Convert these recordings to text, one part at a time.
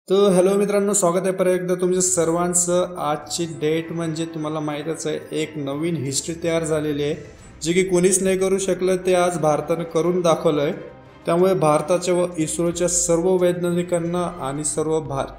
तर हॅलो मित्रांनो, स्वागत आहे परत एकदा तुमच्या सर्वांचं। आजची डेट म्हणजे तुम्हाला माहीतच आहे, एक नवीन हिस्ट्री तयार झालेली आहे, जे की कोणीच नाही करू शकलं ते आज भारताने करून दाखवलं आहे। त्यामुळे भारताच्या व इस्रोच्या सर्व वैज्ञानिकांना आणि सर्व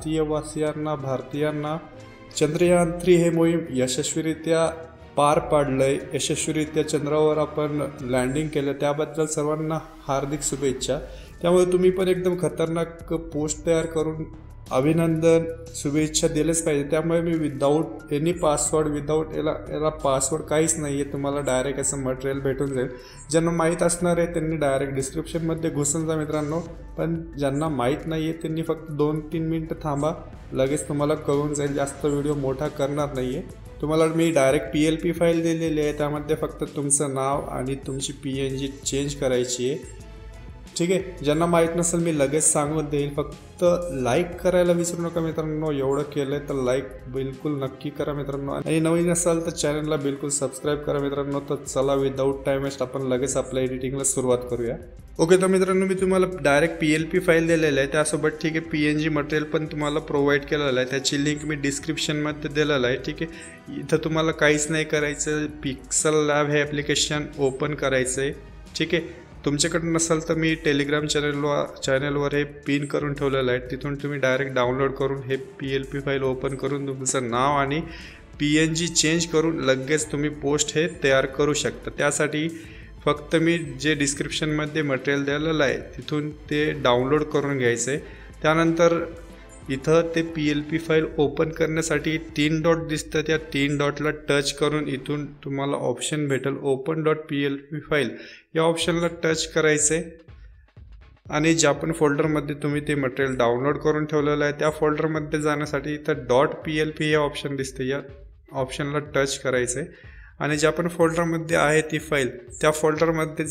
भारतीयांना चंद्रयान-3 हे मोहीम यशस्वीरित्या पार पाडलंय। यशस्वीरित्या चंद्रावर आपण लँडिंग केलं, त्याबद्दल सर्वांना हार्दिक शुभेच्छा। त्यामुळे तुम्ही पण एकदम खतरनाक पोस्ट तयार करून अभिनंदन शुभेच्छा दिलेच पाहिजे। त्यामुळे मी विदाऊट एनी पासवर्ड याला पासवर्ड काहीच नाही आहे, तुम्हाला डायरेक्ट असं मटेरियल भेटून जाईल। ज्यांना माहीत असणार आहे त्यांनी डायरेक्ट डिस्क्रिप्शनमध्ये घुसून जा मित्रांनो, पण ज्यांना माहीत नाही आहे त्यांनी फक्त 2-3 मिनटं थांबा, लगेच तुम्हाला कळून जाईल। जास्त व्हिडिओ मोठा करणार नाही आहे। तुम्हाला मी डायरेक्ट PLP फाईल दिलेली आहे, त्यामध्ये फक्त तुमचं नाव आणि तुमची PNG चेंज करायची आहे, ठीक आहे। ज्यांना माहीत नसेल मी लगेच सांगून देईल, फक्त लाईक करायला विसरू नका मित्रांनो। एवढं केलं तर लाईक बिलकुल नक्की करा मित्रांनो, आणि नवीन असाल तर चॅनलला बिलकुल सबस्क्राईब करा मित्रांनो। तर चला विदाऊट टाइम वेस्ट आपण लगेच आपल्या एडिटिंगला सुरुवात करूया। ओके, तर मित्रांनो मी तुम्हाला डायरेक्ट PLP फाईल दिलेलं आहे, त्यासोबत ठीक आहे PNG मटेरियल पण तुम्हाला प्रोव्हाइड केलेलं आहे, त्याची लिंक मी डिस्क्रिप्शनमध्ये दिलेलं आहे, ठीक आहे। इथं तुम्हाला काहीच नाही करायचं, पिक्सल लॅब हे ॲप्लिकेशन ओपन करायचं आहे, ठीक आहे। तुमच्याकडे नसेल तर मी टेलिग्राम चॅनलवर हे पिन करून ठेवलेलं आहे, तिथून तुम्ही डायरेक्ट डाउनलोड करून हे PLP फाईल ओपन करून तुमचं नाव आणि PNG चेंज करून लगेच तुम्ही पोस्ट हे तयार करू शकता। त्यासाठी फक्त मी जे डिस्क्रिप्शनमध्ये मटेरियल दिलेलं आहे तिथून ते डाउनलोड करून घ्यायचं आहे। त्यानंतर इथं ते PLP फाईल ओपन करण्यासाठी 3 डॉट दिसतं, त्या 3 डॉटला टच करून इथून तुम्हाला ऑप्शन भेटेल open.plp फाईल, या ऑप्शनला टच करायचं आहे आणि ज्या पण फोल्डरमध्ये तुम्ही ते मटेरियल डाउनलोड करून ठेवलेलं आहे त्या फोल्डरमध्ये जाण्यासाठी इथं .plp हे ऑप्शन दिसते, या ऑप्शनला टच करायचं आहे आणि ज्या पण फोल्डरमध्ये आहे ती फाईल त्या फोल्डरमध्ये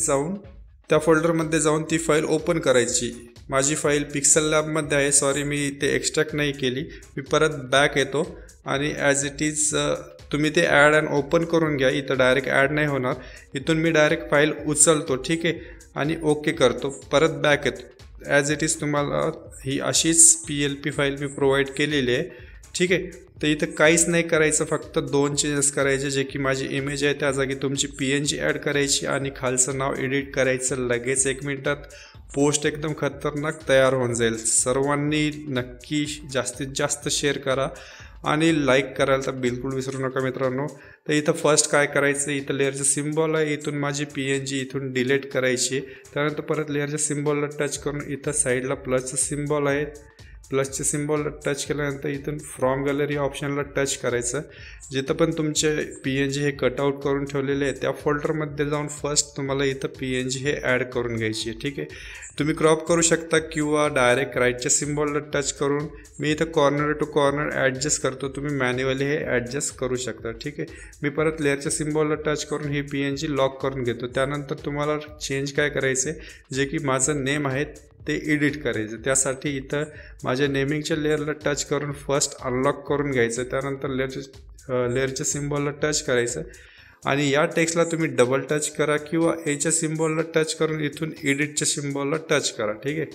जाऊन ती फाईल ओपन करायची। माझी फाईल पिक्सल लॅबमध्ये आहे, सॉरी मी ते एक्स्ट्रॅक्ट नाही केली, मी परत बॅक येतो आणि ॲज इट इज तुम्ही ते ॲड अँड ओपन करून घ्या। इथं डायरेक्ट ॲड नाही होणार, इथून मी डायरेक्ट फाईल उचलतो, ठीक आहे, आणि ओके करतो, परत बॅक येतो। ॲज इट इज तुम्हाला ही अशीच PLP फाईल मी प्रोव्हाइड केलेली आहे, ठीक आहे। तर इथं काहीच नाही करायचं, फक्त 2 चेंजेस करायचे, जे की माझी इमेज आहे त्या जागी तुमची PNG ॲड करायची आणि खालचं नाव एडिट करायचं। लगेच 1 मिनिटात पोस्ट एकदम खतरनाक तयार होऊन जाईल। सर्वांनी नक्की जास्तीत जास्त शेअर करा आणि लाईक करायला तर बिलकुल विसरू नका मित्रांनो। तर इथं फर्स्ट काय करायचं, इथं लेअरचं सिम्बॉल आहे, इथून माझी PNG इथून डिलीट करायची। त्यानंतर परत लेअरच्या सिम्बॉलला टच करून इथं साईडला प्लसचं सिम्बॉल आहे, प्लसच्या सिम्बॉलला टच केल्यानंतर इथून फ्रॉम गॅलरी ऑप्शनला टच करायचं। जिथं पण तुमचे PNG हे कटआउट करून ठेवलेले आहे त्या फोल्डरमध्ये जाऊन फर्स्ट तुम्हाला इथं PNG हे ॲड करून घ्यायची आहे, ठीक आहे। तुम्ही क्रॉप करू शकता किंवा डायरेक्ट राईटच्या सिम्बॉलला टच करून, मी इथं कॉर्नर टू कॉर्नर ॲडजस्ट करतो, तुम्ही मॅन्युअली हे ॲडजस्ट करू शकता, ठीक आहे। मी परत लेअरच्या सिम्बॉलला टच करून ही PNG लॉक करून घेतो। त्यानंतर तुम्हाला चेंज काय करायचं आहे, जे की माझं नेम आहे ते एडिट करायचं। त्यासाठी इथं माझ्या नेमिंगच्या लेअरला टच करून फर्स्ट अनलॉक करून घ्यायचं, त्यानंतर लेअरच्या सिम्बॉलला टच करायचं आणि या टेक्स्टला तुम्ही डबल टच करा किंवा एच्या सिम्बॉलला टच करून इथून एडिटच्या सिम्बॉलला टच करा, ठीक आहे।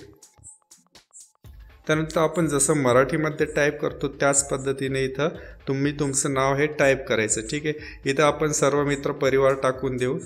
त्यानंतर आपण जसं मराठीमध्ये टाईप करतो त्याच पद्धतीने इथं तुम्ही तुमचं नाव हे टाईप करायचं, ठीक आहे। इथं आपण सर्व मित्र परिवार टाकून देऊ,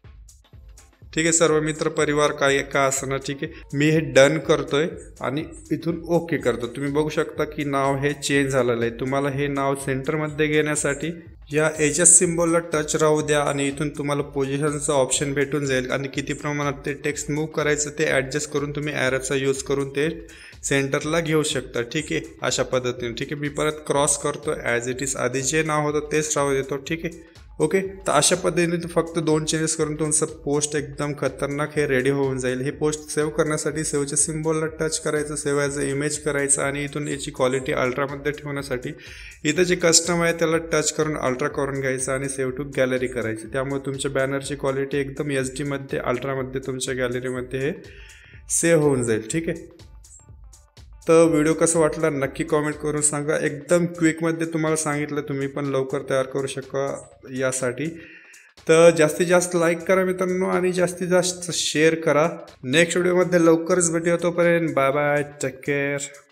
ठीक आहे। सर्व मित्र परिवार का असणार, ठीक आहे। मी हे डन करतोय आणि इथून ओके करतो। तुम्ही बघू शकता की नाव हे चेंज झालेलं आहे। तुम्हाला हे नाव सेंटरमध्ये घेण्यासाठी या एचएस सिम्बॉलला टच राहू द्या आणि इथून तुम्हाला पोझिशनचं ऑप्शन भेटून जाईल आणि किती प्रमाणात ते टेक्स्ट मूव्ह करायचं ते ॲडजस्ट करून तुम्ही ॲरोचा यूज करून ते सेंटरला घेऊ शकता, ठीक आहे, अशा पद्धतीने, ठीक आहे। मी परत क्रॉस करतो, ॲज इट इज आधी जे नाव होतं तेच राहू देतो, ठीक आहे, ओके। तर अशा पद्धतीने फक्त 2 चेंजेस करून तुमचं पोस्ट एकदम खतरनाक हे रेडी होऊन जाईल। हे पोस्ट सेव्ह करण्यासाठी सेव्हच्या सिम्बॉलला टच करायचं, सेव्ह ॲज अ इमेज करायचं आणि इथून याची क्वालिटी अल्ट्रामध्ये ठेवण्यासाठी इथं जे कस्टम आहे त्याला टच करून अल्ट्रा करून घ्यायचं आणि सेव्ह टू गॅलरी करायची। त्यामुळे तुमच्या बॅनरची क्वालिटी एकदम HD मध्ये अल्ट्रामध्ये तुमच्या गॅलरीमध्ये हे सेव्ह होऊन जाईल, ठीक आहे। तर व्हिडिओ कसं वाटला नक्की कॉमेंट करून सांगा। एकदम क्विकमध्ये तुम्हाला सांगितलं, तुम्ही पण लवकर तयार करू शका यासाठी। तर जास्तीत जास्त लाईक करा मित्रांनो आणि जास्तीत जास्त शेअर करा। नेक्स्ट व्हिडिओमध्ये लवकरच भेटूया, तोपर्यंत बाय बाय, टेक केअर।